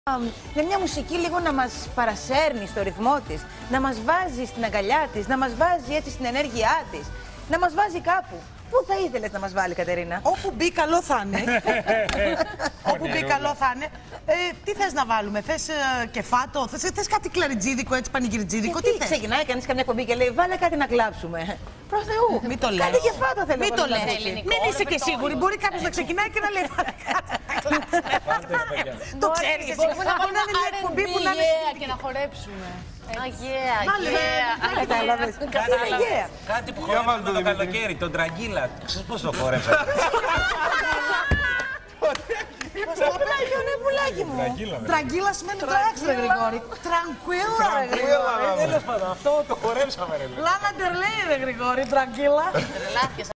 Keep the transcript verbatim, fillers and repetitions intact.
Με μια μουσική λίγο να μας παρασέρνει στο ρυθμό της, να μας βάζει στην αγκαλιά της, να μας βάζει έτσι στην ενέργειά της, να μας βάζει κάπου. Πού θα ήθελες να μας βάλει, Κατερίνα? Όπου μπει καλό θα είναι. Όπου μπει καλό θα είναι. Ε, τι θες να βάλουμε, θες ε, κεφάτο, θες, θες κάτι κλαριτζίδικο, έτσι πανηγυριτζίδικο, τι, τι θες? Ξεκινάει κανείς καμιά κομπή και λέει βάλε κάτι να κλάψουμε. Προς Θεού. Μην το λες. Κάτι κεφάτο θέλω. Μην το να λες. ακούσει. Δεν είσαι και σίγουρη. Μπορεί κάποιος να ξεκινάει και να λέει βάλε κάτι. Το ξέρεις εσύ. Από να είναι μια εκπομπή που να είναι και να χορέψουμε. Αγία, Κατάλαβες. αγία. Κάτι που χορέψαμε το καλοκαίρι, τον Τραγκίλα. Ξέρεις πώς το χορέψαμε? Πώς πουλάει είναι πουλάκι μου. Τραγκίλα σημαίνει τράξ, ρε Γρηγόρη. Τρανκουίλα, ρε Γρηγόρη. Τέλος πάντων, αυτό το χορέψαμε, ρε. Λάνα ντερ λέει, ρε Γρηγόρη, τραγκίλα.